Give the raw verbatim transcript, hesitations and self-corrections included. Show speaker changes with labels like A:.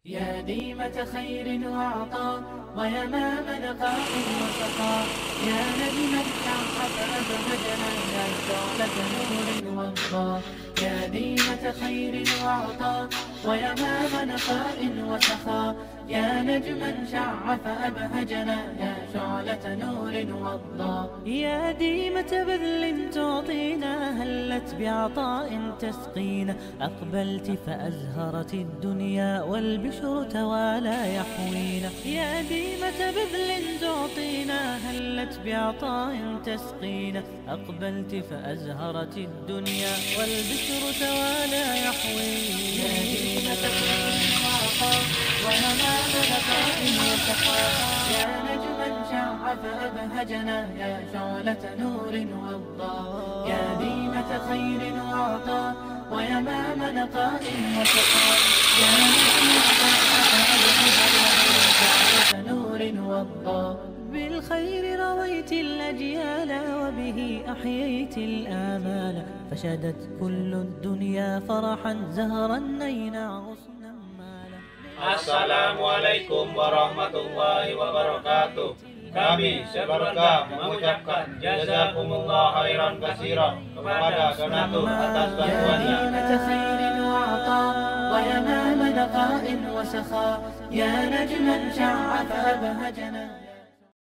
A: يا ديمة خير وعطاء ويمام نقاء وسخاء، يا نجما شعت أبهجنا يا شعلة نور وضاء. يا ديمة خير وعطاء ويمام نقاء وسخاء، يا نجما شع فأبهجنا يا شعلة نور وضاء. يا ديمة بذل تعطينا هلت بعطاء تسقينا، أقبلت فأزهرت الدنيا والبشر توالى يحوينا. يا ديمة بذل تعطينا هلت بعطاء تسقينا، أقبلت فأزهرت الدنيا والبشر توالى يحوينا. يا ديمة وعطاء ويمام نقاء وسخاء، يا نجما شع فأبهجنا يا شعلة نور وضاء. يا ديمة خير وعطاء ويمام نقاء وسخاء، يا نجما شع فأبهجنا يا شعلة نور وضاء. بالخير رويت الأجيال وبه أحييت الآمال، فشدت كل الدنيا فرحا زهرا نينا غصنا مالا.
B: Assalamualaikum warahmatullahi wabarakatuh. Kami sekeluarga mengucapkan jazakumullah khairan katsiran kepada donatur atas bantuannya.
A: ويمام نقاء وسخاء، يا نجما شع فأبهجنا.